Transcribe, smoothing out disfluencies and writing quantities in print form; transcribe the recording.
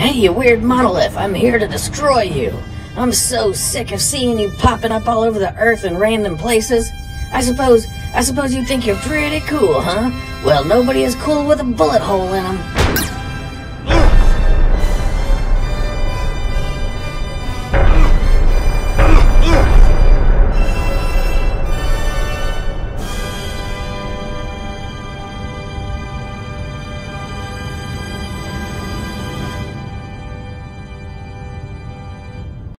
Hey, you weird Monolith, I'm here to destroy you. I'm so sick of seeing you popping up all over the earth in random places. I suppose you think you're pretty cool, huh? Well, nobody is cool with a bullet hole in them.